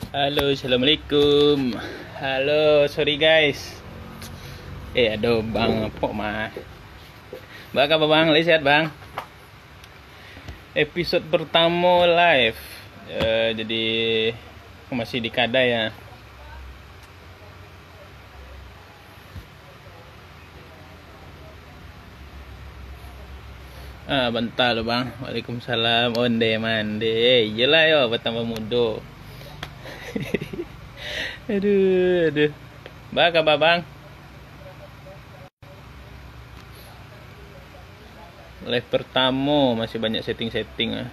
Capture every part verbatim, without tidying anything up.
Halo, assalamualaikum. Halo, sorry guys. Eh, aduh, bang, apa mah? Bang, apa bang? Lagi sehat bang? Episode pertama live. Eh, jadi aku masih di Kada ya. Ah, bentar lo bang. Waalaikumsalam. Onde mande. Iyalah yo, bertambah muda. Aduh, aduh. Bang, apa bang? Live pertama masih banyak setting-setting ah.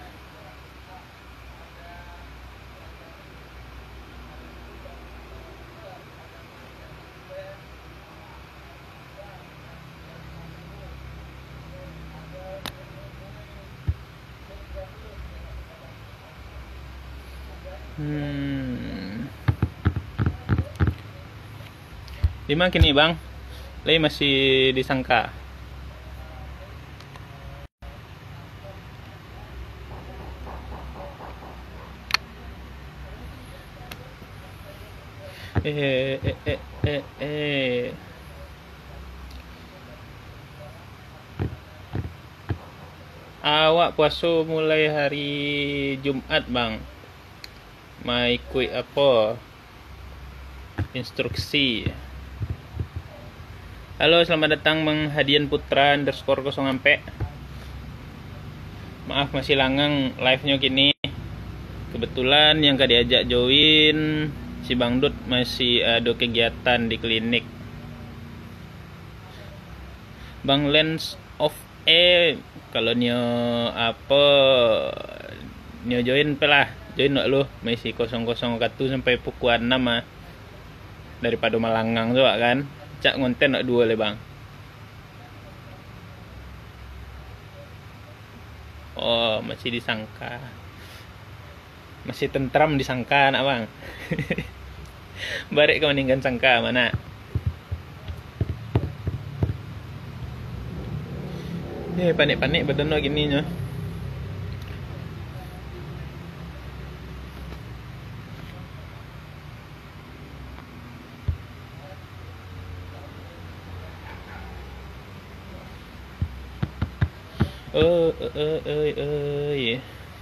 Hmm. Lima kini bang. Lagi masih disangka. Eh, eh, eh, eh, eh. Awak puasa mulai hari Jumat bang. Mau ikut apa? Instruksi. Halo, selamat datang Bang Hadian Putra underscore kosong ampe. Maaf masih langang live-nya kini. Kebetulan yang gak diajak join si Bang Dut masih ada kegiatan di klinik. Bang Lens of E kalau nio apa nio join pelah join nak lu masih kosong kosong satu sampai pukul enam ah daripada malangang tuh kan cak ngonten nak dua le bang. Oh masih disangka masih tentram disangka nak bang. Barek kau meninggal sangka mana. Eh panik-panik betul gini nya. Oh, eh, eh, eh, eh.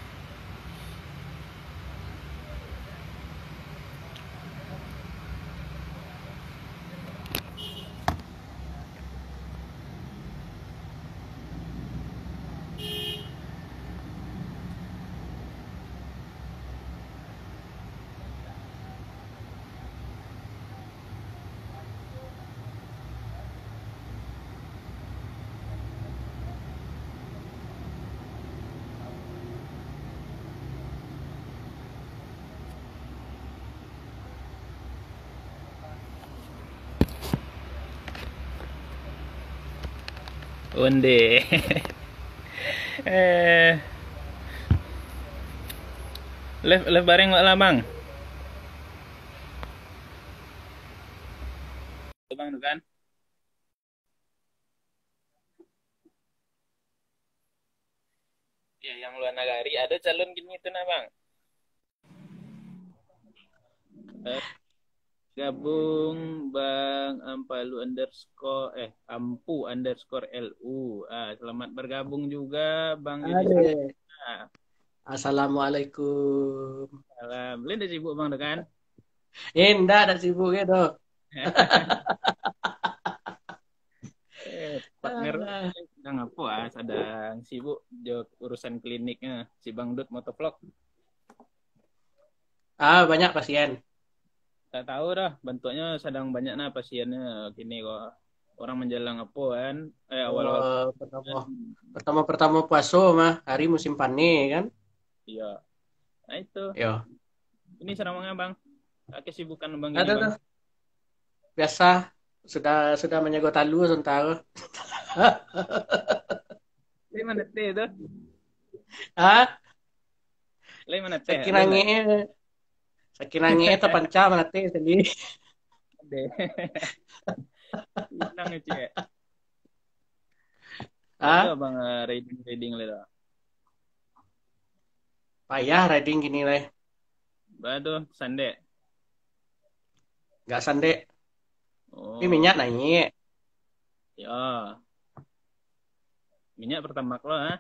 Onde. eh live live bareng nggak lah bang. Bang tuh kan. Ya yang luar nagari ada calon gini tuh nah bang. Eh, gabung bang Ampalu underscore eh Ampu underscore Lu. Ah, selamat bergabung juga bang Yudi. Ade. Ah, Assalamualaikum. salam. Beli udah sibuk bang tuh kan. Eh, enggak ada sibuk gitu. Eh, partner sedang apa ah? Sedang sibuk jawab urusan kliniknya si Bang Dut motovlog. Ah, banyak pasien. Tak tahu dah, bentuknya sedang banyak nah pasiennya kini kok orang menjelang apa kan? Eh awal-awal Oh, pertama kan. pertama pertama puasa mah hari musim panen kan. Iya. Nah itu. Yo. Ini seramangnya Bang. Kesibukan Bang ini Ada Bang. tuh. Biasa sudah sudah menjaga talu sementara. Lai mana teh itu? Ah, Lai mana teh? Lai sakinange mana? sakinange itu panca nanti sendiri. Deh. Inang ya cek. Ada Ah, Bang eh, reading reading lah. payah riding gini lah. Bado sande. nggak sandek. Tapi Oh, minyak naik. ya. Minyak pertamax lo, ah.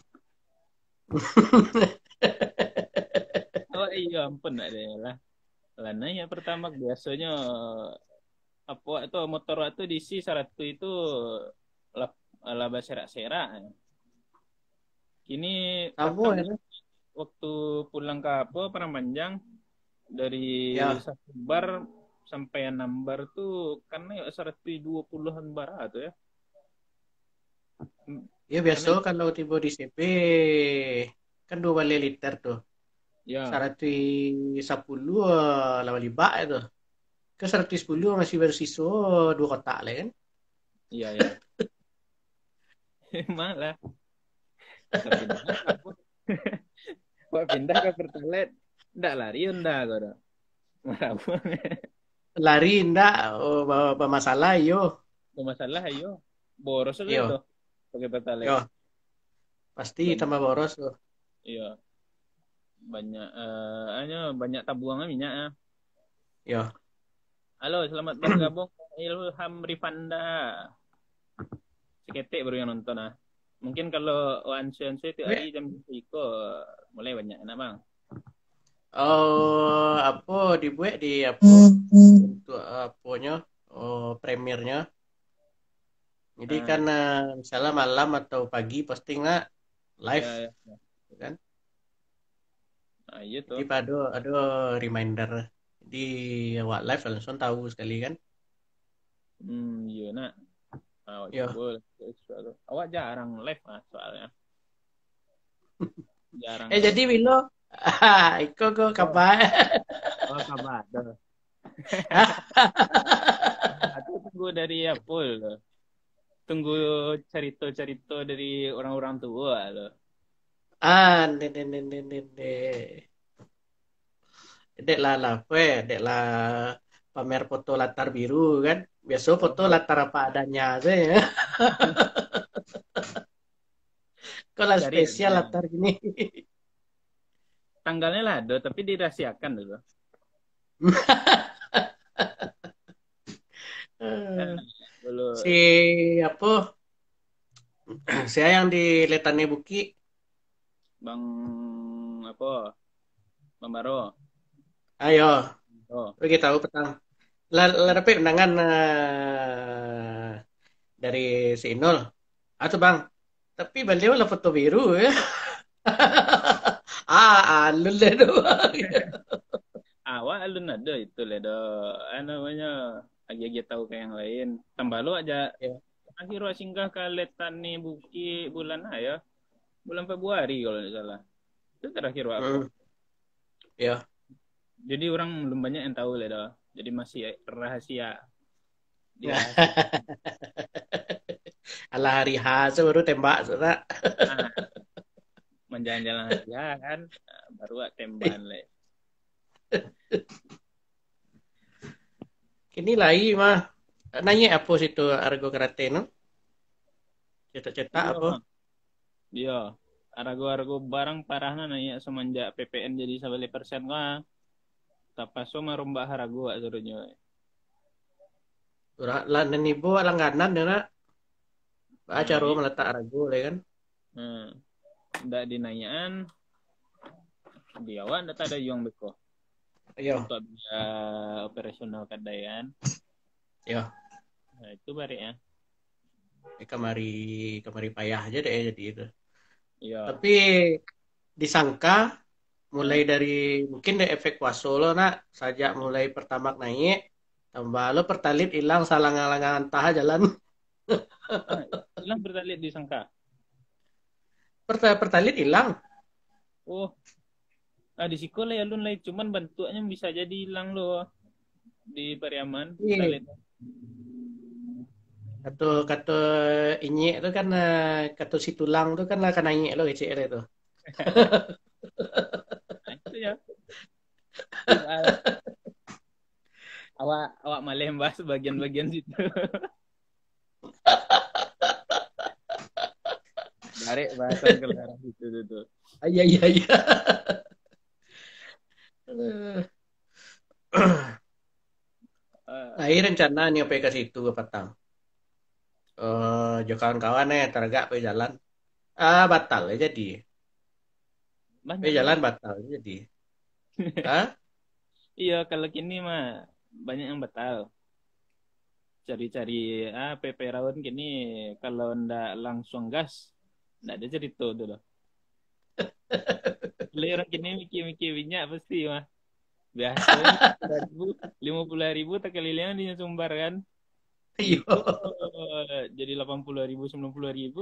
Oh iya, ampun ada lah. Lana ya pertamax biasanya apa itu motor itu diisi satu itu lah laba serak-serak. Kini Tahu pertamax ya. waktu pulang ke apa Paramanjang dari Ya, satu bar sampai enam bar tuh karena ya seratus dua puluhan bar tuh ya. Hmm, ya biasa Karena kalau tiba di C P kan dua balik liter tuh. ya, Seratus sepuluh lawan libak itu. Ke seratus sepuluh masih bersisa dua kotak lah kan. iya ya. Malah kau pindah apa? Kau pindah ke Pertalite. Ndak lari ndak kau dah. Marah. Lari ndak oh, bawa bawa masalah yo. Gak masalah ayo. Boros aja Yo, tuh pakai Pertalite. yo, pasti Banyak. tambah boros tuh. Iya, banyak eh hanya banyak tabungan minyak. Ah. Yo. Halo, selamat bergabung Ilham Rifanda. Seketik baru yang nonton ah. Mungkin kalau Once Once itu hari Weh, jam Iko mulai banyak enak bang. oh apa dibuat di apa untuk apanya oh premiernya. Jadi Ah, karena misalnya malam atau pagi posting nggak live ya, ya. kan. Nah, iya Jadi tuh. pada ada reminder. Jadi awak live langsung tahu sekali kan. Hmm, iya nak. Awak Yo. coba soal awak jarang live ah soalnya. Jarang Eh live. jadi Wilo, ah, Iko kok Oh, kabar? oh kabar. Aku tunggu dari Apple. Tunggu cerita-cerita dari orang-orang tua loh. Ah, ne ne ne ne ne ne. Dek lah lah, apa ya? Dek lah pamer foto latar biru kan. Biasa foto Oh, latar apa adanya aja ya. Kalau cari spesial ada. latar gini. Tanggalnya lah ada, tapi dirahasiakan dulu. Kan Eh, dulu si apa? Saya yang di Letane Buki. Bang apa? Bang Baro. Ayo, Oh, bagi tahu petang. Lah, lah tapi undangan eh, dari si Inul. Atau bang, tapi beliau lah foto biru ya. Ah, alun lah doang. awal alun ada itu lah do. Apa namanya? Agi-agi tahu kayak yang lain. Tambah lu aja Ya. akhir singgah ke Letani Buki bulan apa ya? Bulan Februari kalau tidak salah. Itu terakhir aku. Hmm, ya. Jadi orang belum banyak yang tahu lah dah. Jadi masih rahasia, dirahasia. Ala hari H baru tembak sudah. Nah, menjalan-jalan aja kan, nah, baru tembakan lah. Ini lagi mah. Nanya apa situ argo karate no? Cetak-cetak Iya apa? bang, iya. Argo-argo barang parahnya nanya semenjak P P N jadi sabali persen kah. Tapaso marumbah harago suruhnya. Ura lah nenibo langganan ya nak. Nah, Acara iya. meletak argo lah kan. Nah, ndak dinanyaan di awal ndak ada juang beko Ayo, untuk bisa operasional kadaian. yo. Nah, itu bari ya. Eh, kamari kamari payah aja deh jadi itu. Iya. Tapi disangka mulai Nah, dari mungkin dari efek puasa lo nak sajak mulai pertama naik tambah lo pertalit hilang salah ngalangan tah jalan ah, hilang bertalit disangka. Perta- pertalit hilang. Oh, ah di sekolah ya lun lain cuman bantuannya bisa jadi hilang loh di Pariaman Iya. talit. kata kata inyek itu kan eh, kata si tulang itu kan lah kan inyek lo kecil itu. Nah, itu ya. Soal awak awak malah bahas bagian-bagian situ. Tarik bahasan ke arah situ tuh. tuh. Ah, iya iya iya. Nah, ini rencana nih apa ke situ ke Patang. Eh, jo kawan-kawan nih tergak pe jalan. Ah, batal ya jadi. Pe Banyak lah. jalan batal ya jadi. Ah, Iya, kalau kini mah banyak yang batal. Cari-cari ah P P Raun kini kalau ndak langsung gas, ndak ada cerita tuh loh. Kalau orang kini mikir-mikir minyak pasti mah. Biasanya lima puluh ribu, lima puluh ribu tak keliling di Sumbar kan. iya. Itu eh, jadi delapan puluh ribu, sembilan puluh ribu.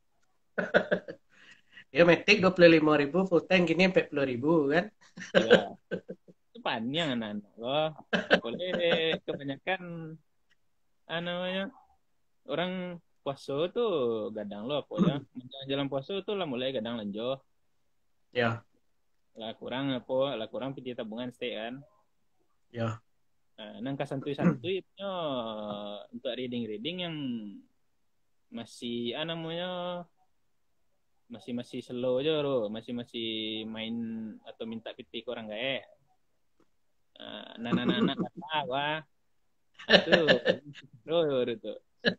Ya metik dua puluh lima ribu full tank gini empat puluh ribu kan. Iya, itu panjang anak-anak loh. Boleh kebanyakan ah, namanya orang puasa tuh gadang loh apa ya. Menjelang jalan puasa tuh lah mulai gadang lanjut. Ya, Lah kurang apa, lah kurang pergi tabungan stay kan. ya. Nah, nangka santuy-santuy itu untuk reading-reading yang masih ah, namanya masih masih slow aja bro, masih masih main atau minta pitik orang gae. Nah, anak-anak kata wah itu bro baru tuh.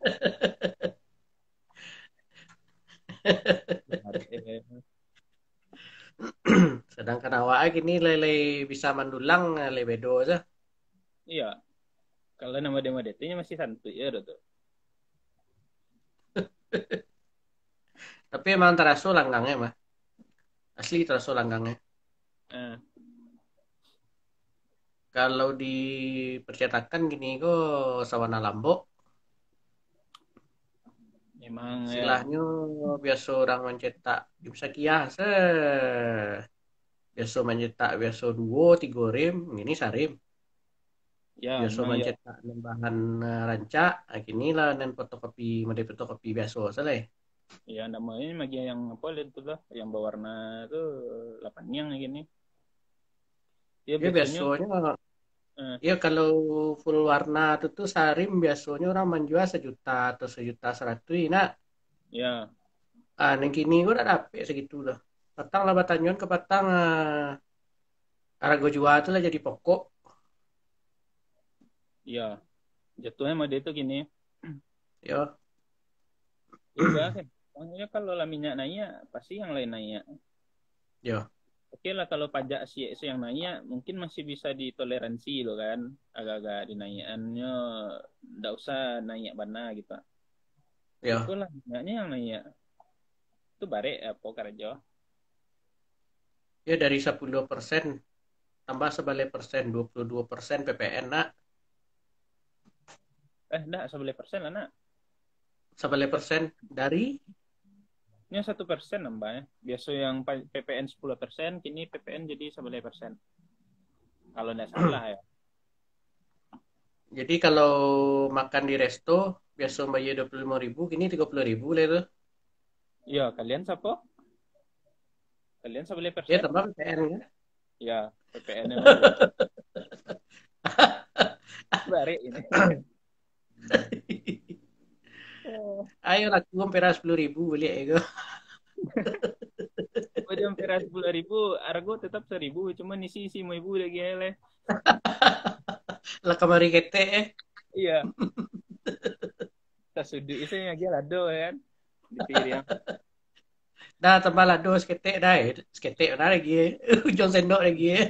Eh, Sedangkan awak gini lele bisa mendulang lele bedo aja. iya, kalau nama demo D T-nya masih santuy ya bro tuh. Tapi emang teraso langgangnya mah. Asli teraso langgangnya. Nah, Kalau di percetakan gini kok sawana Lombok, memang ya, istilahnya biasa orang mencetak bisa kias se biasa mencetak biasa dua tiga rim, ini sarim. ya Biasa memang ya, mencetak bahan eh, rancak, nah, gini lah dan fotokopi, mode fotokopi biasa selesai. ya namanya magi yang apa itu lah, yang berwarna tuh delapan yang gini. Ya Ya biasanya, biasanya, eh, ya kalau full warna itu tuh sarim biasanya orang menjual sejuta atau sejuta seratus. Nah, ya, ah, yang kini gue udah dapet segitu dah. Petang lah batanyuan ke petang. Ah, harga jual itu lah jadi pokok. ya jatuhnya mode itu gini. Ya, Ya udah kan. Pokoknya kalau lah minyak naik, pasti yang lain naik. ya, Oke lah kalau pajak si si yang naik, mungkin masih bisa ditoleransi loh kan. Agak-agak dinaikannya, nggak usah naik bana gitu. ya. Itulah minyaknya yang naik. Itu bare apa kerja. Ya dari sepuluh persen tambah sebalik persen dua puluh dua persen P P N nak. Eh, enggak, sebelas persen lah nak. Sebalik persen dari Ini satu persen nambahnya. Biasa yang pa- P P N sepuluh persen, kini P P N jadi sebelas persen. Kalau nggak salah ya. jadi kalau makan di resto biasa bayar dua puluh lima ribu kini tiga puluh ribu lah itu. Iya, kalian siapa? Kalian sebelas Ya persen? tambah P P N kan. Ya, P P N yang aja. Bare ini. Ayo laku hampir sepuluh ribu beli ego. Oh, jam peras sepuluh ribu, argo tetap seribu, cuma isi isi mau ibu lagi ya leh. Lah kemari kete eh. Iya, tas sudut itu yang lagi lado kan. Di piring. Dah tambah lah dos kete dah. Eh. Skete dah lagi. Eh. Ujung sendok lagi. Eh.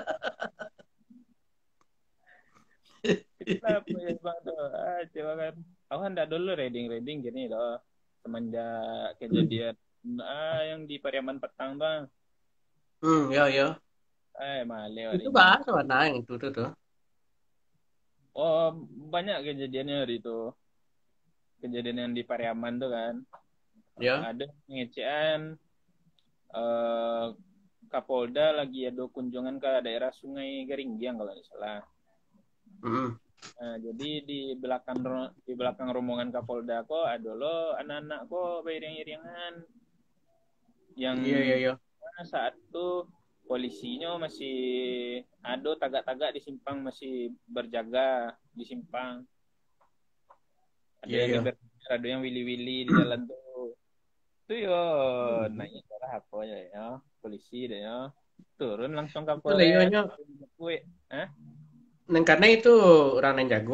Itulah apa ya bang tuh. Ah, coba kan. Aku kan enggak dulu reading-reading gini loh. Semenjak kejadian ah yang di Pariaman Petang bang. Hmm, ya ya. Eh, malah Itu hari ini. bahas mana yang itu tuh tuh. Oh, banyak kejadiannya hari itu. Kejadian yang di Pariaman tuh kan. Ya. Ada pengecekan eh, Kapolda lagi ada kunjungan ke daerah Sungai Garinggiang kalau tidak salah. Hmm. Nah, jadi di belakang di belakang rombongan Kapolda kok ada lo anak-anak kok beriring-iringan yang Iya iya iya. saat itu polisinya masih ada tagak-tagak di simpang masih berjaga di simpang. Ada Iya yang iya. geber, ada yang wili-wili di jalan tuh. Itu yo naik darah apa ya, ya polisi deh ya turun langsung Itu Kapolres leyonya kue, Hah? neng karena itu orang yang jago.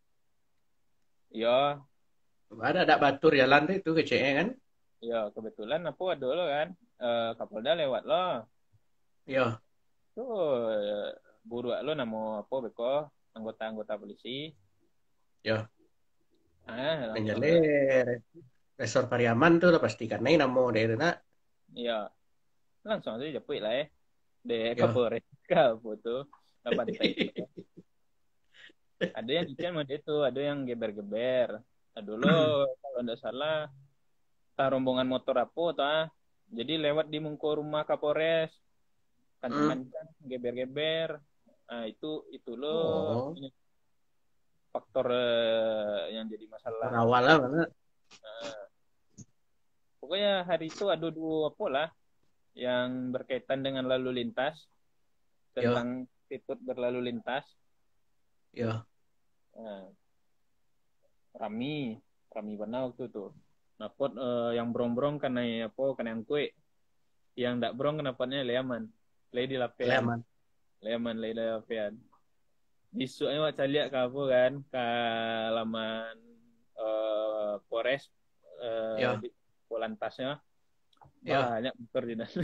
Ya, Ada ada batur jalan tuh itu keceknya kan. ya kebetulan aku ada lo kan. Eh, Kapolda lewat lo. Yo, Tuh eh, buru lo namo apa beko anggota-anggota polisi. yo. Ah, langsung Menjale Resor Pariaman tuh lah pasti karena ini namo dari nak. ya langsung aja jepit lah ya. De Yo. Kapolres Kapo tuh dapat teks. Ada yang ikan mode itu, ada yang geber-geber. Aduh lo kalau nggak salah tah rombongan motor apa tah. Jadi lewat di mungko rumah Kapolres, Hmm. kancang-kancang, geber-geber. Nah, itu itu lo Oh, faktor eh, yang jadi masalah. berawal lah mana. Pokoknya hari itu ada dua apa lah yang berkaitan dengan lalu lintas, Yo, tentang fitur berlalu lintas. yo. Nah, Rami, Rami mana waktu itu. Napot eh, yang brong-brong karena apa? Karena yang kue. Yang ndak brong kenapanya Leaman. Lay di lapean. Leman. Leaman lay di lapean. Isunya wak caliak ke apa kan? Ke laman eh, Polres eh, Yo, di Polantasnya. yo. Banyak motor di sana.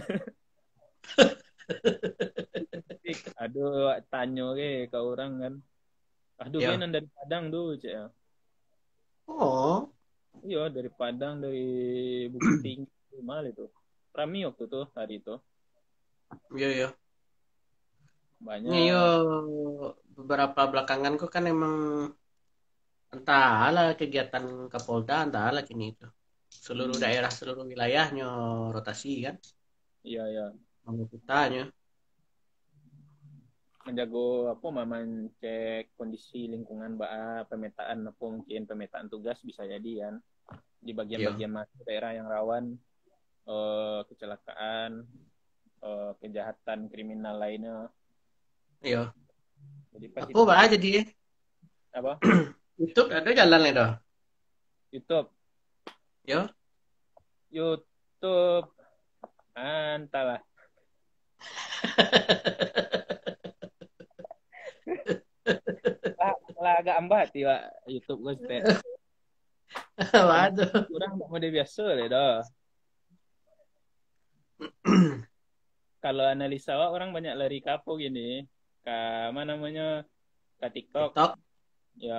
Aduh, wak tanya ke ke orang kan. Aduh, Yo. mainan dari Padang tuh, cek ya. Oh. Iya, dari Padang, dari Bukit Tinggi, mal itu. Rami waktu tuh, hari itu. Yo, yo. Ini yo Banyak. beberapa belakangan kok kan emang entahlah kegiatan Kapolda entahlah kini itu. Seluruh Hmm, daerah, seluruh wilayahnya rotasi kan. iya, iya. Anggotanya. Menjago apa, maman cek kondisi lingkungan, ba pemetaan, apa mungkin pemetaan tugas bisa jadi kan. Di Yo. bagian-bagian mana daerah yang rawan eh, kecelakaan, eh, kejahatan kriminal lainnya. Yo. Jadi pas Apa itu bah tuh, jadi apa, YouTube ada jalan itu. YouTube. Yo. YouTube. Entahlah. Lah, lah agak ambat ya YouTube gue sih. Karena Waduh. orang mode biasa deh dah. Kalau analisa wak, orang banyak lari ke apa gini. Ke mana namanya? Ke TikTok. TikTok. Ya,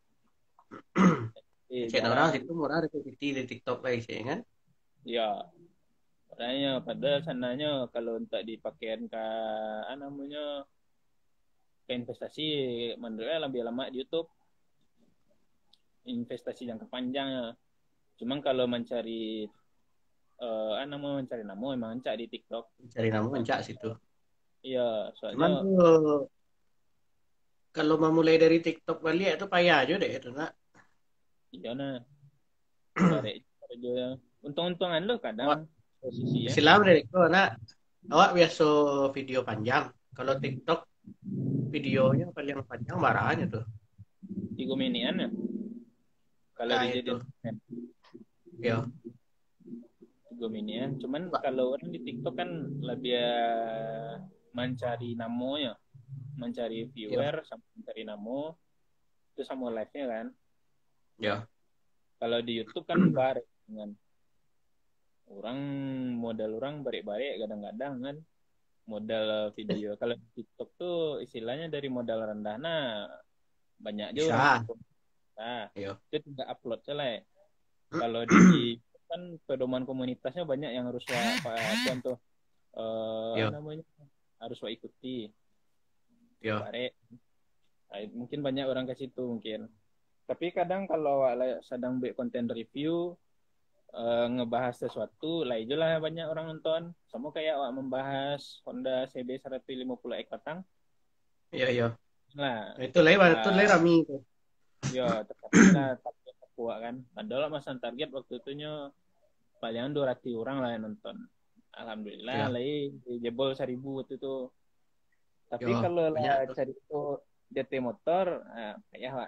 eh Cek orang jarang. situ murah ada di di TikTok lagi sih kan. Ya, makanya padahal sananya kalau untuk dipakai ke apa namanya? Ke investasi, menurutnya lebih lama di YouTube. Investasi jangka panjang ya. Cuman kalau mencari eh apa namanya, mencari nama emang mencari di TikTok. Cari nama mencak situ. Iya, soalnya Cuman tuh kalau mau mulai dari TikTok balik itu payah aja deh itu nak. iya nah, barek aja. Untung-untungan lo kadang Awak posisi ya. istilah dari itu nak. Awak biasa video panjang. Kalau TikTok videonya paling panjang marahnya tuh. Tiga minian ya. Kalau Nah dijadiin itu. konten, Ya. tiga minian. Cuman Coba. kalau orang di TikTok kan lebih eh, mencari namanya, mencari Ya. viewer, sama mencari nama, itu sama live-nya kan. Ya. Kalau di YouTube kan bareng dengan orang, modal orang barek-barek kadang-kadang kan, modal video. Kalau di TikTok tuh istilahnya dari modal rendah, nah banyak aja orang Bisa. sokong. Nah, Ya. itu tinggal upload aja lah. Kalau di kan pedoman komunitasnya banyak yang harus apa apa tuh eh apa Ya. namanya, harus wa ikuti Ya. bare. Nah, mungkin banyak orang ke situ mungkin. Tapi kadang kalau awak sedang buat konten review, eh, ngebahas sesuatu lah aja lah banyak orang nonton. Sama kayak awak membahas Honda C B seratus lima puluh E Katang Ya. Ya. lah. Nah, itu lewat itu Ah, lewat Rami itu. ya tercapai lah target aku kan. Padahal masa target waktu itu nya palingan dua ratus orang lah yang nonton. Alhamdulillah Ya. lah jebol seribu waktu itu. Tapi Ya. kalau lah Banyak tuh. cari itu D T motor, nah, kayak lah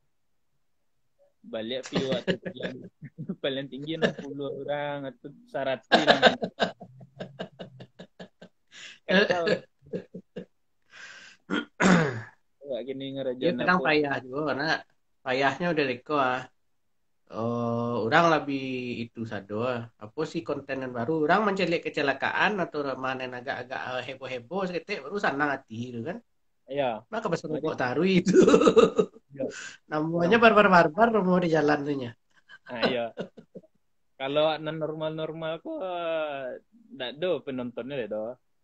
balik view atau paling, paling tinggi enam puluh orang atau seratus yang nonton. Kacau. Kayak gini Dia ngerajain kadang apa? payah juga karena payahnya udah reko ah. Oh, orang lebih itu sado. Apa sih konten yang baru? Orang mencari kecelakaan atau mana yang agak-agak eh, heboh-heboh seketik baru senang hati itu kan. Iya. Maka pas Nah, rokok taruh itu. iya. Namanya Orang. barbar-barbar mau di jalan tuh nya. Nah, iya. Kalau non normal-normal kok nggak do penontonnya deh do.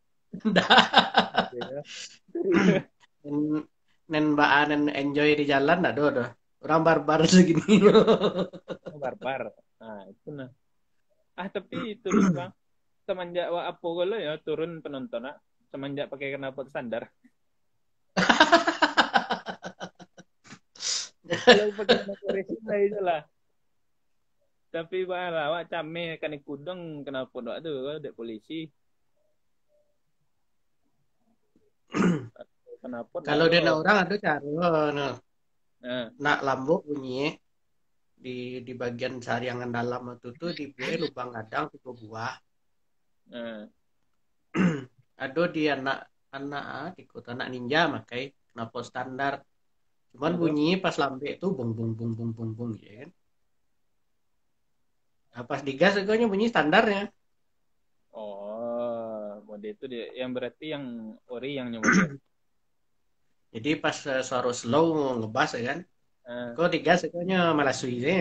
Iya. Nen nen mbak nen enjoy di jalan ada dah. Orang barbar segini. Barbar. Nah, itu nah. Ah, tapi itu dulu bang. Semenjak wa apa kalau ya turun penonton ah. Semenjak pakai knalpot standar. Kalau pakai knalpot racing lah itu lah. Tapi malah awak came kan kudung knalpot wak tuh dek polisi. Knalpot lah Kalau dia nak lo. orang ada cara nah, Nah, nak lambuk bunyi di di bagian sariangan dalam itu tuh dibuat lubang gadang tiga buah. nah, Ada di anak anak ah, di kota anak ninja makai knalpot standar. Cuman nah tuh. bunyi pas lambek tuh bung bung bung bung bung bung ya kan. Nah, pas digas itu bunyi standarnya. Oh, mode itu dia yang berarti yang ori yang nyomode. Jadi pas uh, suara slow ngebas ya kan. Nah, Kok digas itu malah suinya.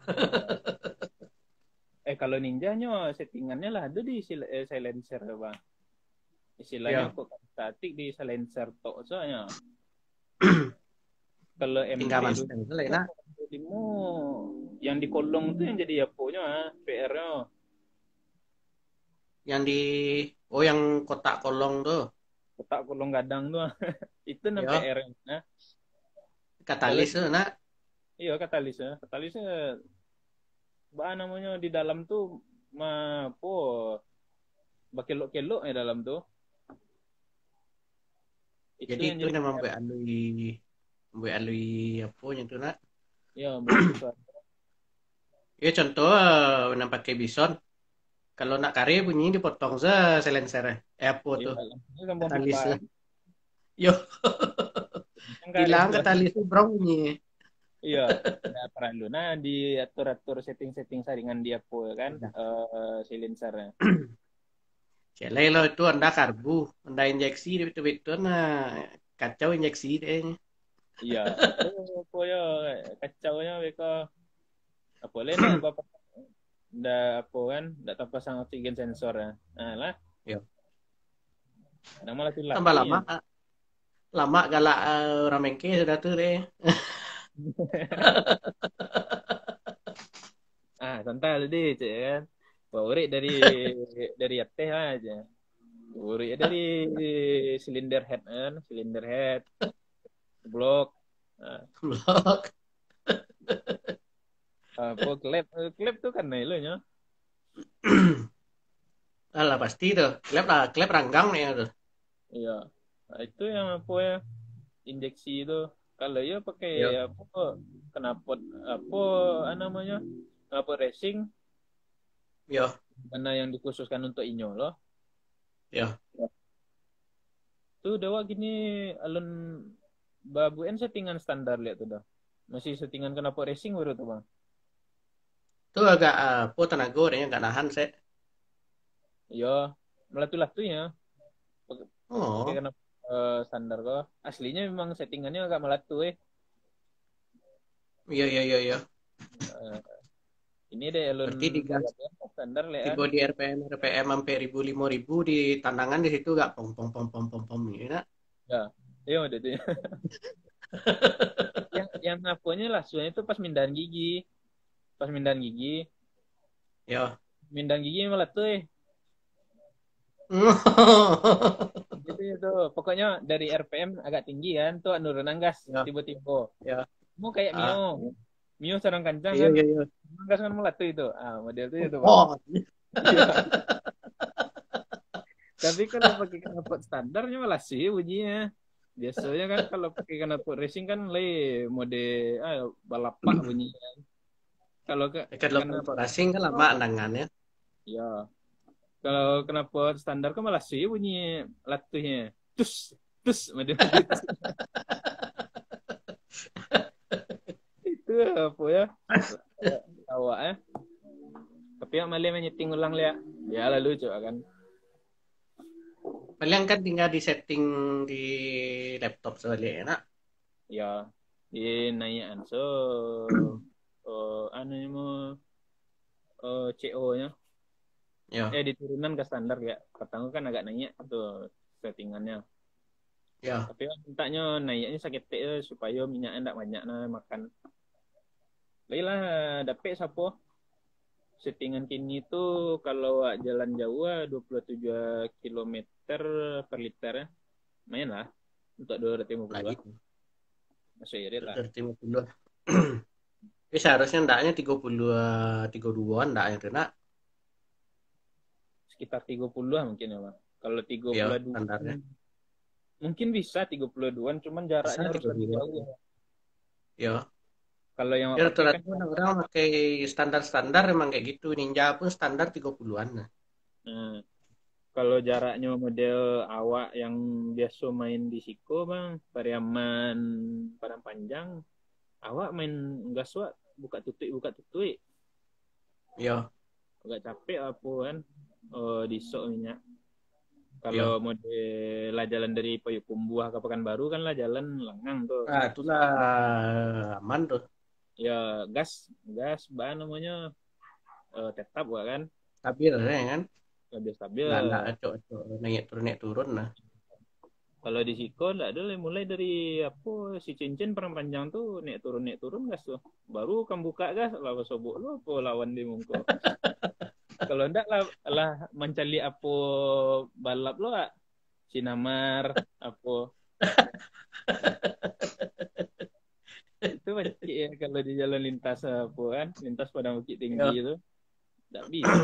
eh kalau ninjanya settingannya lah ada di sil- eh, silencer bang. Istilahnya Ya, kok statik di silencer tok soalnya. Kalau M P tinggal dulu Mustang itu lah enak. demo yang di kolong tuh yang jadi aponya P R-nya. Yang di oh yang kotak kolong tuh. Kotak kolong gadang tuh. Itu nam Ya, P R-nya. Kalau katalis tuh nak. iya katalisnya, katalisnya bah namanya di dalam tuh mah po bakelok-kelok ya dalam tuh. Itu Jadi yang itu jadi yang P R. membuat alui membuat alui apa yang itu nak. Ya buat sesuatu. Ya contoh eh, yang pakai bison. Kalau nak kari bunyi dipotong se silencer. Eh apa Iya, tuh? langsung gampang Katalis. buka. Yo, Yang karet hilang lah. katalis itu brong bunyi. Iya, nggak perlu. Nah, diatur-atur setting-setting saringan dia pun kan, eh silencernya. Celai lo itu anda karbu, anda injeksi itu itu nah kacau injeksi deh. Iya, itu pokoknya kacaunya mereka apa lain nak bapak ndak apa kan, ndak tanpa pasang oksigen sensor ya. Nah lah, Ya. ndak malah tuh Tambah latih ya. lama, lama galak uh, orang mengke sudah tuh deh. Ah, santai deh, cek kan. Favorit dari dari teh aja. Favorit dari silinder head kan, silinder head, blok. Nah, Blok. apa klep, klep tuh kan nih lo nya. Alah pasti tuh. Klep lah, klep ranggang nih tuh. Iya. Nah, itu yang apa ya injeksi itu. Kalau ya pakai Ya, apa knalpot apa ah, namanya knalpot racing ya, mana yang dikhususkan untuk inyo loh. ya. Tuh dewa gini alun babuen settingan standar lihat tuh dah. Masih settingan knalpot racing baru tuh bang. Tuh agak uh, apa tenaga deh nggak nahan sih. Iya, melatu-latu ya. Pakai Oh, knalpot eh, standar kok. Aslinya memang settingannya agak melatu eh. iya iya iya iya. Eh, ini deh alun Berarti digas balapnya standar lihat di kan. body R P M R P M sampai ribu lima ribu di tandangan di situ gak pom pom pom pom pom pom ini nak. Ya, iya udah tuh. yang yang naponya lah soalnya itu pas mindahan gigi pas mindahan gigi Ya. mindahan gigi malah tuh eh gitu itu pokoknya dari R P M agak tinggi kan tuh nurunan gas Ya, tiba-tiba ya. mau kayak Mio Ah, Mio seorang kencang iya kan iya iya. nurunan gas kan malah tuh itu ah model tuh itu bang Oh, iya tapi kalau pakai knalpot standarnya malah sih bunyinya biasanya kan kalau pakai knalpot racing kan le mode ah, balapak bunyinya kalau ke kalau karena untuk racing kan lama andangannya. ya kalau kenapa standar kan malah sih bunyi latuhnya. Tus, tus, macam gitu. itu apa ya? Awak ya. Tapi yang malah menyeting ulang lihat. Ya lalu coba kan. Paling kan tinggal di setting di laptop sekali enak. Ya di naikan so oh, anu mau oh, C O-nya Ya, eh diturunan ke standar ya. Pertama kan agak naik tuh settingannya. ya. Tapi kan mintanya naiknya sakit teh supaya minyaknya tidak banyak nah makan. Baiklah dapet sapo settingan kini tuh kalau jalan jauh ah, dua puluh tujuh kilometer per liter ya. Lumayan lah untuk dua ratus lima puluh Lagi lah. Masih irit lah. dari timur puluh. Tapi seharusnya ndaknya tiga puluh tiga puluh dua ndaknya tuh nak. Sekitar tiga puluh lah mungkin ya Bang. Kalau Ya, tiga puluh dua standarnya. mungkin bisa tiga puluh dua cuman Bisa jaraknya harus lebih tiga puluh dua. jauh. Ya. Kalau yang Ya pakai kan rata-rata orang-orang pakai standar-standar emang kayak gitu. Ninja pun standar tiga puluhan. Nah. nah, kalau jaraknya model awak yang biasa main di Siko Bang, Pariaman Padang Panjang, awak main gas wak buka tutui buka tutui Ya, agak capek apa kan oh, di sok minyak kalau ya. model lah jalan dari Payakumbuh ke Pekanbaru kan lah jalan lengang tuh Nah, itulah aman tuh. ya gas gas bahan namanya eh, tetap gak kan Stabil ya kan. lebih stabil Nggak, nggak acok-acok naik turun naik turun nah. kalau di Siko nggak ada mulai dari apa si cincin perang panjang tuh naik turun naik turun gas tuh baru kamu buka gas lawan sobok lu apa lawan di mungko kalau enggak lah, lah mencari apa balap lo ah. Sinamar apa itu macam ya kalau di jalan lintas apa kan lintas padang bukit tinggi Ya. itu enggak bisa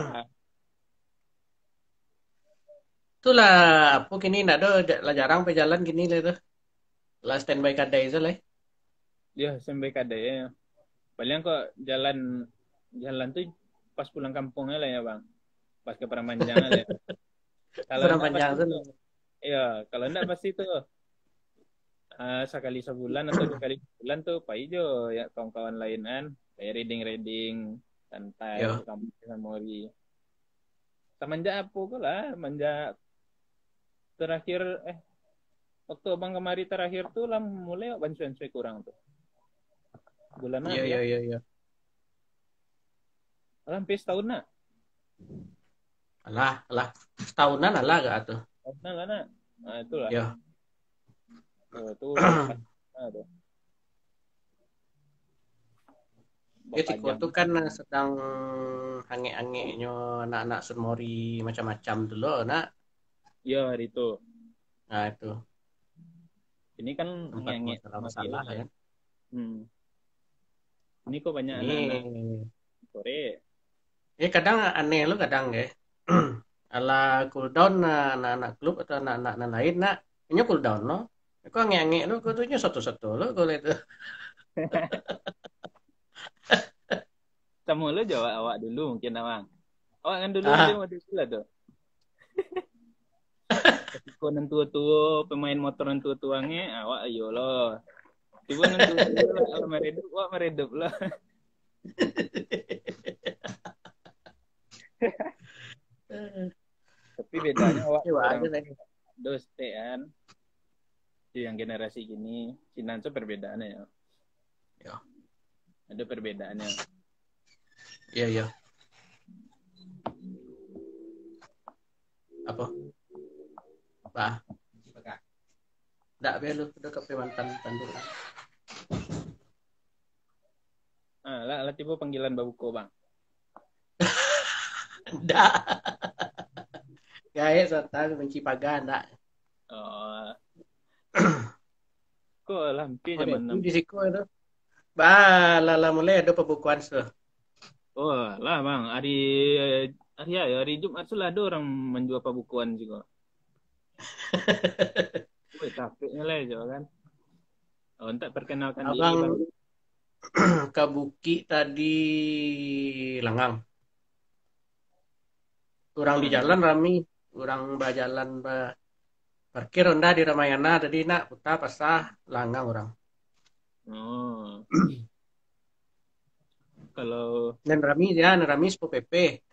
Itulah apa gini ndak ada lah jarang pe jalan gini lah tuh. Lah standby kadai itu lah. dia sampai kada ya paling kok jalan jalan tuh pas pulang kampungnya lah ya bang pas ke Pramanjang lah ya kalau Kurang enggak panjang pasti tuh. tuh iya kalau enggak pasti tuh uh, sekali sebulan atau dua kali sebulan tuh Pak Ijo ya kawan-kawan lain kan kayak reading-reading santai ke Ya. kampung Samori. Semenjak apa kok lah, semenjak terakhir eh waktu abang kemari terakhir tuh lah mulai bantuan saya kurang tuh. Bulan Iya apa ya? iya iya iya. Hampir setahun nak. Alah, alah setahunan alah gak tuh. Setahun lah nak. Nah itulah. Ya. Oh, tuh nah, tuh. Ya Bapak Ciko jam. tuh kan sedang hange-hangenya anak-anak Sunmori macam-macam dulu nak. Iya hari itu. Nah itu Ini kan tempat ngengek sama masalah-masalah film. kan. Hmm. Ini kok banyak Ini anak-anak sore. ya kadang aneh lo kadang ya. Ala cooldown nah, anak-anak klub atau anak-anak lain nak. Ini cooldown lo. Kok nge-nge lo kudunya satu-satu lo kalau itu. Kamu lo jawab awak dulu mungkin awang. Awak kan dulu Ah, dia mau dulu tuh. Ketika tua-tua pemain motor tua-tua nge, awak ayo lo. Tiba nanti lah meredup, awak meredup lah. Tapi bedanya awak coba kurang aja lagi. doste kan. Di yang generasi gini, Sinanso perbedaannya ya. Ya, Ada perbedaannya. iya iya. Apa? Apa? Nggak be lu udah ke mantan tanduk. Ah, lah, lah tiba panggilan babuko bang. Nggak. Gaya sotan benci paga nggak. Oh, kok lampi Oh, zaman enam. di siku itu. Bah, lala mulai ada pembukuan tuh. Oh, lah bang, hari hari ya, hari Jumat tuh lah ada orang menjual pabukuan juga. Wih, capeknya lah juga kan. Oh, entar perkenalkan diri Abang bang. Kabuki tadi lengang. Orang di Hmm. jalan rami, orang berjalan ba parkir rendah di Ramayana tadi nak putar pasah langang orang. Oh, Kalau Dan Rami ya, Rami Spo P P.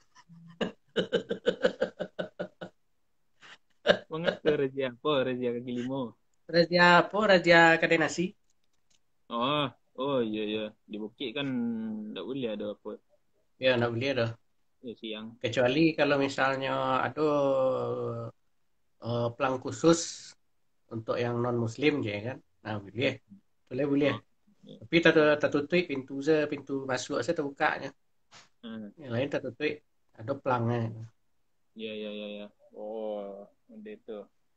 mengatur Raja apa? Raja kaki limo. Raja apa? Raja Kadenasi. Oh, oh iya iya. Di Bukit kan nggak boleh ada apa. Ya, nggak boleh dah. Ya siang. Kecuali kalau misalnya ada eh, pelang khusus untuk yang non Muslim, ya kan? Nah, boleh, boleh boleh. Oh, iya. Tapi tak tertutup pintu saya, pintu masuk saya terbukanya. Hmm. Yang lain tertutup, ada pelangnya. Iya iya iya iya. Oh, ada itu.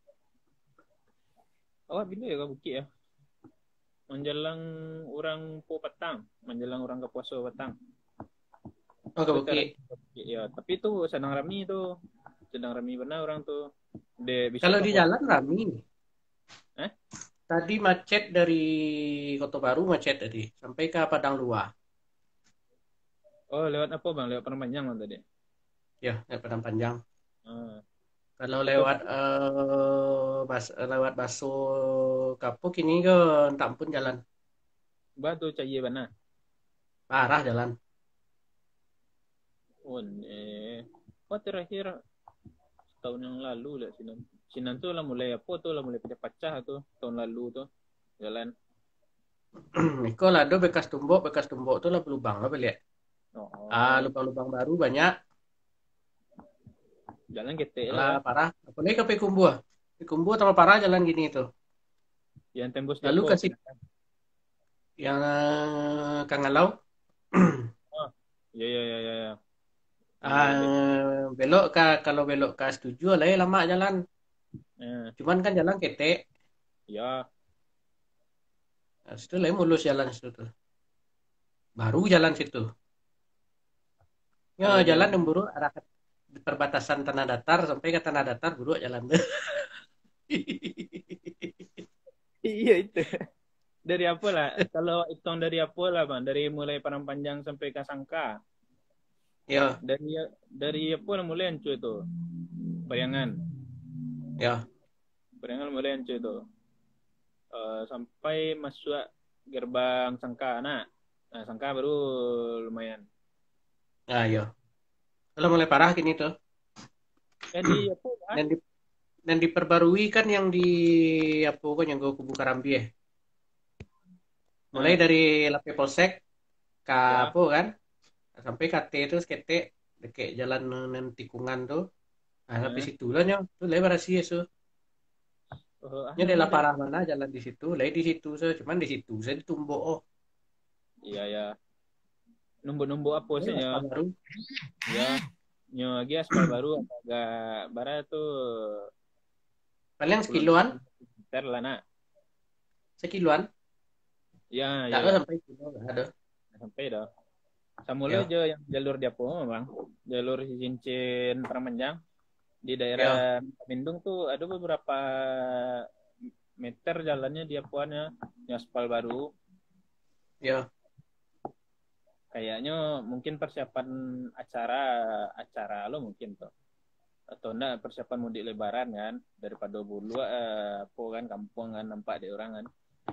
Oh, bila ya ke Bukit ya? Menjelang orang po petang, menjelang orang ke puasa petang. Oh, ke Itu cara Bukit. ya, tapi itu sedang rame itu. Sedang rame benar orang tuh. De besok Kalau ke di puasa. jalan rame. Eh? Tadi macet dari Kota Baru macet tadi sampai ke Padang Luar. Oh, lewat apa Bang? Lewat Perpanjang Bang tadi. Ya, lewat Padang Panjang. Ah, Kalau itu lewat eh bas, lewat Baso Kapuk ini ke entah pun jalan batu cahaya mana? parah jalan. Oh, eh. Oh, terakhir tahun yang lalu lah Sinan. Sinan tuh lah mulai apa tuh lah mulai pecah-pecah tuh tahun lalu tuh jalan. Iko lah ada bekas tumbok, bekas tumbok tuh lah berlubang lah lihat. Ah, Oh, lubang-lubang baru banyak. jalan gete lah Lah ya. parah. Apalagi ke Pekumbu. Pekumbu tambah parah jalan gini itu. Yang tembus Lalu Depok. kasih yang eh, Kangalau. Oh, iya iya iya iya. Ya. Yang dari Depok. Ah, belok ke kalau belok ke setuju lah ya lama jalan. Eh, Cuman kan jalan ketek. ya, Nah, situ lah mulus jalan situ tuh. Baru jalan situ. Ya kalau jalan jalan Demburu arah ke perbatasan Tanah Datar sampai ke Tanah Datar buruk jalan. iya itu. Dari apa lah? Kalau hitung dari apa lah Bang? Dari mulai Padang Panjang sampai ke Sangka. Ya, Dari dari apa lah mulai ancu itu? Bayangan. ya. Bayangan mulai ancu itu. Eh, sampai masuk gerbang Sangka. Nah, nah Sangka baru lumayan. Nah, ya. Kalau mulai parah gini tuh. Eh di apa? Ah? Dan di, dan diperbarui kan yang di apa kan yang gue kubu Karambi ya. Mulai Nah, dari Lape Polsek ke ya. apa kan sampai K T itu skete deket jalan nan tikungan tuh. Nah, sampai Nah, situ lah nya. Tuh lebar sih ya, so. oh, ah, Nya nama daerah dari parah mana jalan di situ, lah di situ so. Cuman di situ saya ditumbuk oh. iya ya. Numbuk-numbuk apa Ini sih aspal baru. ya. Nyo lagi aspal baru agak barat tuh Paling puluh sekiloan, meter lah nak. sekiloan. Ya, Enggak ya, ada ya. sampai kilo, enggak ada. Sampai dah. Samula Ya, aja yang jalur dia pun bang. Jalur cincin Pramanjang di ya, daerah Mindung tuh ada beberapa meter jalannya dia puannya yang aspal baru. ya. Kayaknya mungkin persiapan acara acara lo mungkin tuh atau enggak persiapan mudik lebaran kan daripada bulu eh, apa kan kampung kan nampak di orang kan.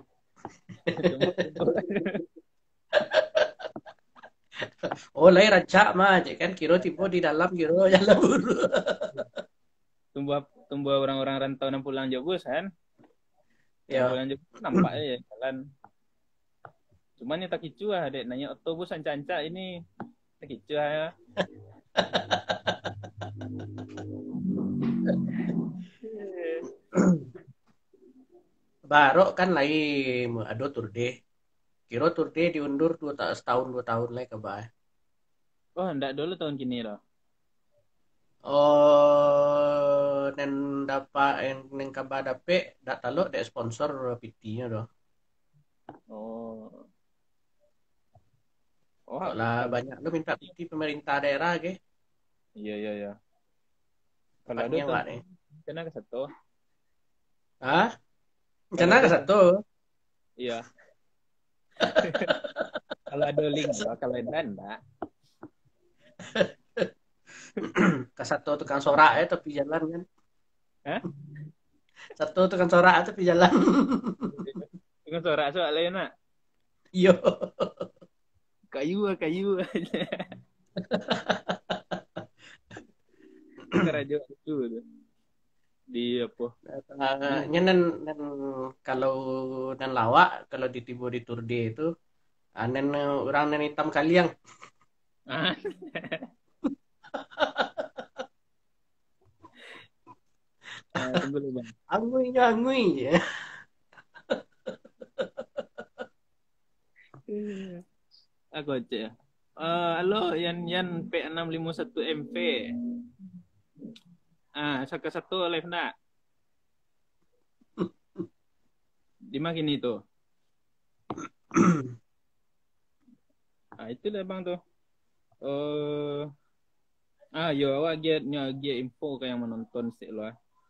Oh, lah rancak mah, cek kan kiro tiba di dalam kiro jalan buru. tumbuh tumbuh orang-orang rantau yang pulang Jogos kan yang Ya, pulang Jogos nampak ya jalan cuman ya tak kicu ah dek nanya otobus anca-anca ini tak kicu ah baru kan lain aduh tur deh. Kiro tur deh diundur dua ta- setahun dua tahun lagi ke bawah. oh enggak dulu tahun kini loh Oh, dan dapat yang yang kabar dapet dak taluk dek sponsor P T-nya doh. oh oh Kok lah kalau banyak lu minta P T pemerintah daerah ke? iya iya iya kalau ada Tepatnya tahun enggak nih? kena ke satu Hah? kalau Rencana ada ke tahun satu. iya kalau ada link loh kalau enggak enggak Ke satu tukang sorak ya tapi jalan kan. Hah? Satu tukang sorak tapi jalan. Dengan suara soalnya nak Iya. kayu ah, kayu aja. Kerajo itu tuh. Di apa? Eh, Di nya nan, nan kalau nan lawak kalau di tibo di Tour D itu anen orang nan hitam kaliang ah, ah, tunggu dulu bang. angui angui ya. Aku cek ya. Eh, halo, Yan Yan P enam lima satu M V. Ah, saka satu live nak. Di mana itu? Ah, itu lah bang tuh. Eh, ah, yo awak dia dia info ke yang menonton sih lo.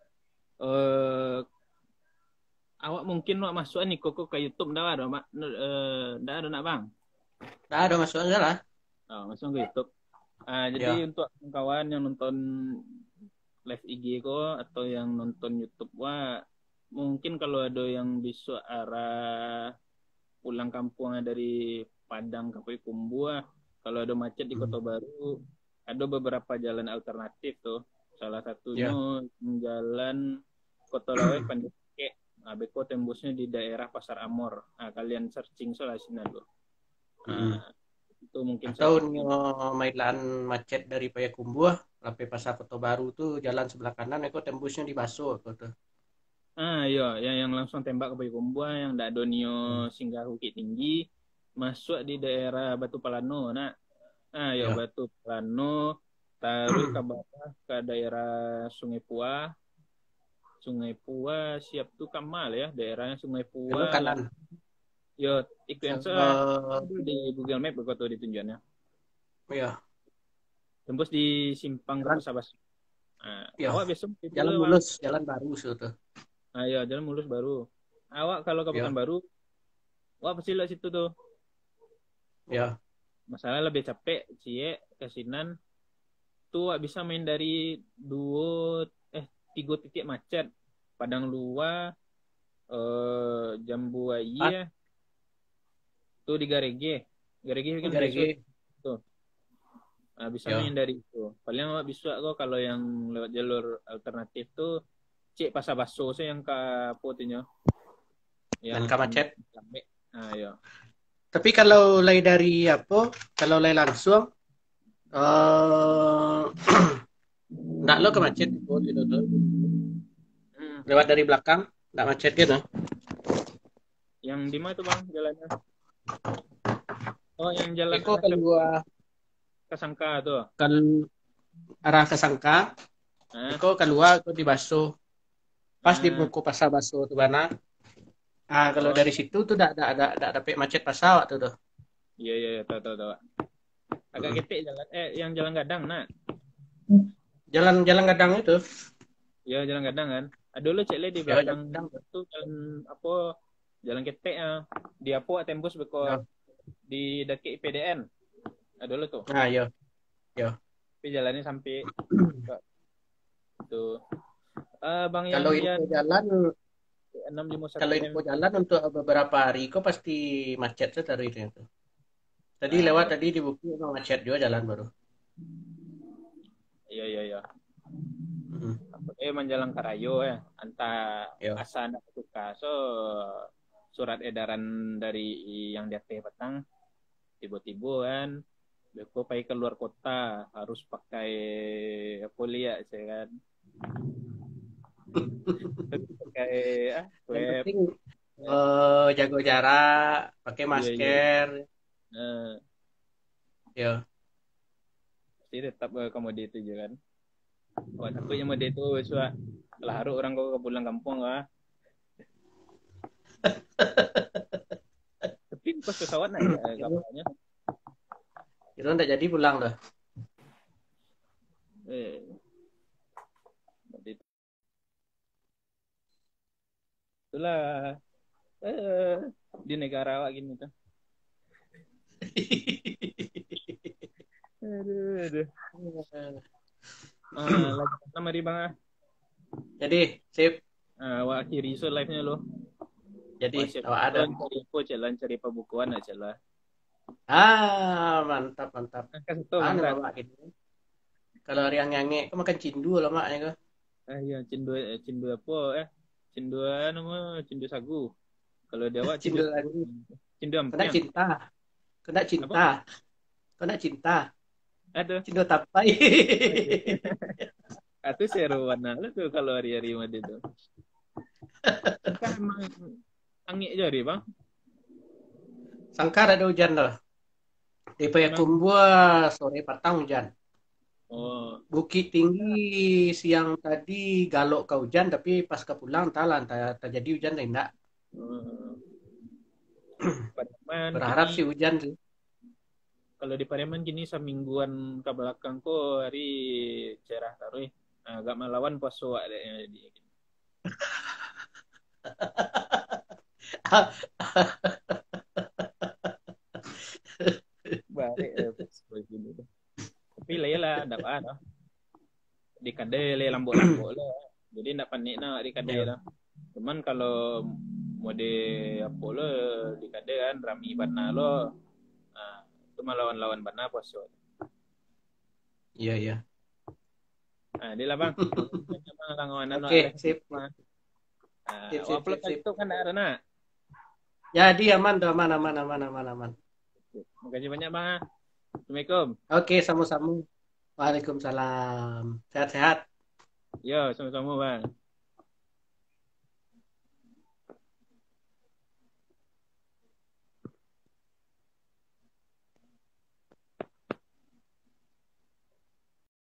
Eh, awak mungkin awak masuk nih koko ke YouTube dah ada, mak. Eh, dah ada nak bang. Nah, ada masuk aja lah. Oh, masuk ke YouTube. Ah, jadi Ya. untuk kawan yang nonton live I G ko atau yang nonton YouTube wah mungkin kalau ada yang bisa arah pulang kampung dari Padang ke Payakumbuh ah, kalau ada macet di Kota Baru ada beberapa jalan alternatif tuh salah satunya Ya. jalan Kota Lawai Pandeke nah beko tembusnya di daerah Pasar Amor nah kalian searching soal sini tuh Mm. nah, itu mungkin Atau satu nyo mailan macet dari Payakumbuh sampai Pasar Kota Baru tuh jalan sebelah kanan itu tembusnya di Baso tuh. Ah, iya, yang yang langsung tembak ke Payakumbuh, yang ndak donio Hmm. singgah Bukit Tinggi, masuk di daerah Batu Palano, nak. Ah, ya Ya. Batu Palano, taruh ke bawah ke daerah Sungai Pua, Sungai Pua siap tuh Kamal ya, daerahnya Sungai Belok Pua lah. kanan. Yo, ikut yang saya Eh, di Google Map begitu ditunjuknya. ya. Tembus di simpang ke Jalan, Pasar Basu. Ah, ya. awak besok itu Jalan bang. mulus, jalan baru sih tuh. Ah, ya, jalan mulus baru. Awak kalau ke Ya. Pekanbaru, wah pasti lah situ tuh. Ya. Masalah lebih capek cie kasinan tuh gak bisa main dari dua eh tiga titik macet Padang Luar eh Ah, Jambuaya tuh di Garege Garege kan besok Garege. tuh nah, bisa Ya. main dari itu paling nggak bisa kok kalau yang lewat jalur alternatif tuh cek Pasar Baso saya yang ke potinya Dan yang ke macet. nah ya Tapi kalau lay dari apa? Kalau lay langsung, eh nggak lo ke macet oh, gitu tuh. hmm. Lewat dari belakang, nggak macet gitu. Yang di mana tuh bang jalannya oh yang jalan Eko keluar ke Sangka tuh kan arah ke Sangka, nah, Eko keluar itu di Baso. Pas di nah. buku pasar Baso tuh mana? Ah kalau Oh, dari situ tuh tidak ada ada ada dapet macet pasar waktu tuh. iya iya iya tahu tahu tahu. Agak Hmm. ketik jalan eh yang jalan gadang nak. Jalan-jalan kadang itu. Ya jalan gadang kan. Ada lo cek le di Ya, belakang jalan. itu jalan apa jalan ketek ah. Di apa tembus beko Ya. di daki I P D N. Ada lo tuh. Nah, ya. Ya. Tapi jalannya sampai ke itu. Eh bang yang Kalau yang info jalan, enam lima satu kalau M. info jalan untuk beberapa hari kok pasti macet tuh dari itu. Tadi Ah lewat iya. tadi di buku emang macet juga jalan baru. Iya iya iya. Hmm. Eh menjalan Karayo ya. Anta Ya. asa ndak suka so surat edaran dari yang D T petang tiba-tiba kan Beko pergi keluar kota harus pakai polia saya kan pakai ah Yang web penting eh, jaga jarak, pakai iya iya masker, nah, ya. pasti tetap eh, kamu itu juga kan oh takutnya mau itu suah lah harus orang kau pulang kampung ah tapi pas pesawat naik eh, Itu, kapalnya itu udah jadi pulang dah. eh itu itulah eh di negara awak gini tuh aduh aduh ah lagi mana mari bang ah Jadi, sip. ah, awak akhiri so live nya lo Jadi, wah siap awak ada. jalan cari info jalan cari pembukuan aja lah Ah, mantap, mantap. Angkat satu Anu mangkat. lama gitu. Kalau yang nyanyi, kau makan cindu lemaknya kau. Ah iya, cindu eh, cindu apa eh? Cindu nama cindu sagu. Kalau dia awak cindu Cindu sagu. lagi. Cindu Kena ampiang. cinta, kena Apa? cinta, kena cinta. Ada. Cindu tapai. Oh, iya. Itu seru warna lu tuh kalau hari-hari mati itu. Kan emang angin jadi bang. Sangkar ada hujan dah. Di Emang. Payakumbuh sore petang hujan. Oh. Bukit Tinggi siang tadi galok ke hujan tapi pas ke pulang entahlah entah terjadi hujan atau enggak. Oh. Pademan Berharap kini sih hujan sih. kalau di Pademan kini semingguan ke belakang kok hari cerah taruh. Nah, agak melawan poso ada di. Balik eh, poso gini. Tapi lah ya lah, ada apa dah. Di kadai le lambok-lambok lah. Jadi ndak panik nak di kadai Iya, lah. Cuman kalau mode apa lo di kadai kan rami bana lo. Nah, itu melawan-lawan bana poso. iya, iya. Nah, dia lah bang. Bang langganan no aleh. Oke, sip. Nah, Sip, sip, upload sip, lagi sip. tuh kan ada nak. Jadi aman, tuh, aman, aman, aman, aman, aman. Makasih banyak bang. Ah. Assalamualaikum. Oke, sama-sama. Waalaikumsalam. Sehat-sehat. Yo, sama-sama bang.